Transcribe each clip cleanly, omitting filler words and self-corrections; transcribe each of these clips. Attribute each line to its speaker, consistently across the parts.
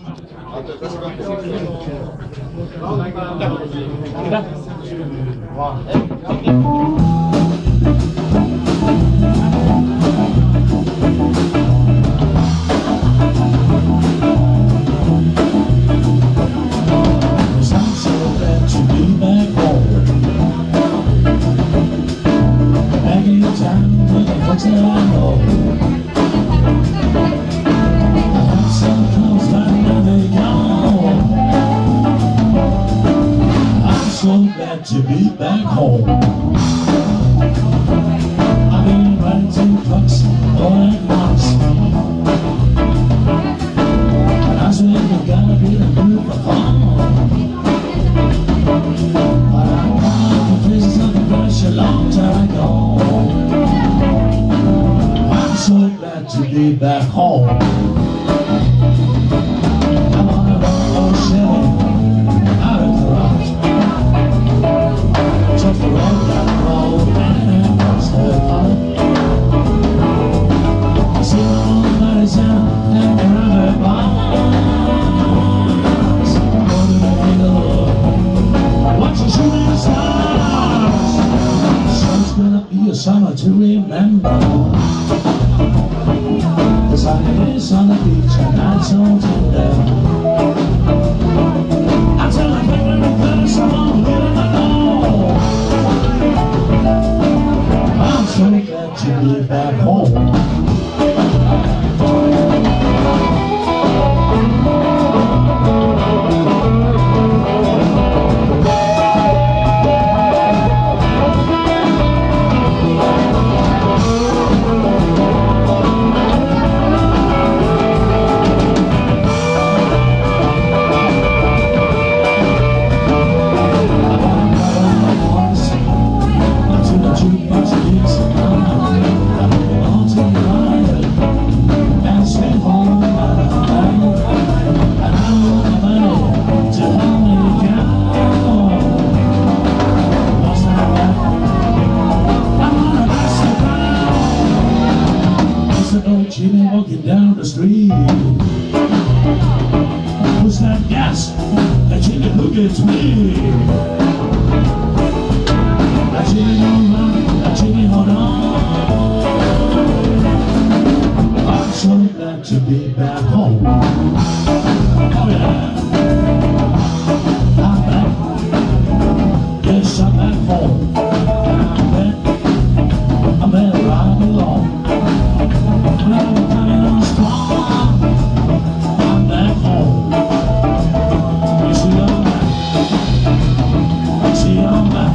Speaker 1: To be back home. I've been riding 2 trucks all at once, and I swear you gotta be the mood for fun. But I'm out the places of the brush a long time ago. I'm so glad to be back home. I'm on a road Chevy out of the garage. Just the road down the road and across the park. I see my old buddies down and the river bars. Go to the hill, watch the shooting stars. Summer's gonna be a summer to remember. The sun is on the beach and nights so tender. I tell my favorite place I'm on the hill and I know. I'm so glad to be back home. Jimmy walking down the street. Who's that gas? That Jimmy, look at me. That Jimmy don't run, that Jimmy hold on. I'm so glad to be back home. Oh yeah. I'm back. Yes, I'm back home. I'm back where I belong. I'm coming on strong. I'm back home. You see I'm back. You see I'm back.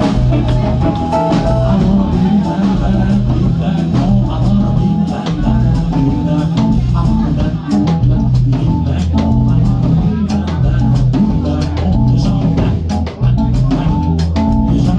Speaker 1: I wanna be back home. I wanna be back home. I wanna be back home. I wanna be back home. 'Cause I'm back. 'Cause I'm